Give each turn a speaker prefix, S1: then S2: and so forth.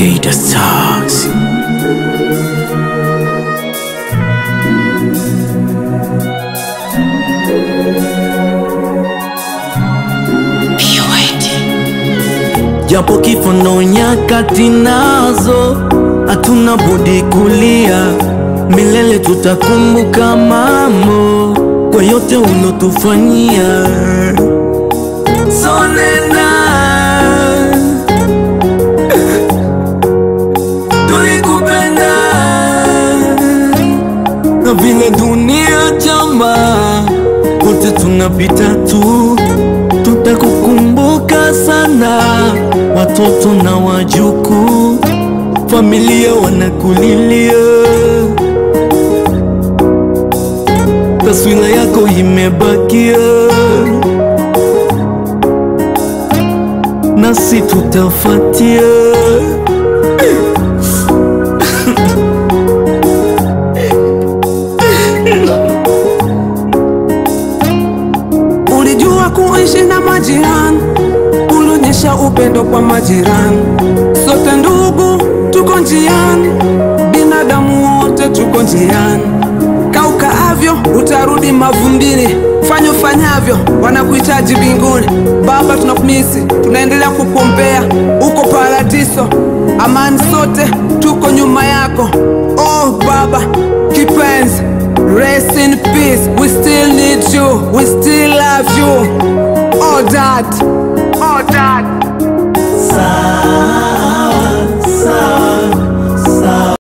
S1: Geita stars. Japo kifo ndo nyakati nazo, hatuna budi kulia. Milele tutakumbuka mambo kwa yote ulotufanyia. So nenda, tulikupenda na vile dunia jamaa, wote tunapita tu, tutakukumbuka sana. Watoto na wajukuu, familia wanakulilia. Taswira yako imebakia, nasi tutafuatia.
S2: Ulijua kuishi na majirani, ulionyesha upendo kwa majirani. Sote ndugu tuko njiani, binadamu wote tuko njiani. Kaukaavyo utarudi mavumbini, fanyo fanyavyo wanakuhitaji mbinguni. Baba tunakumisi, tunaendelea kukuombea uko paradiso. Amani sote tuko nyuma yako. Oh Baba kipenzi, rest in peace. We still need you, we still love you. Oh Dad,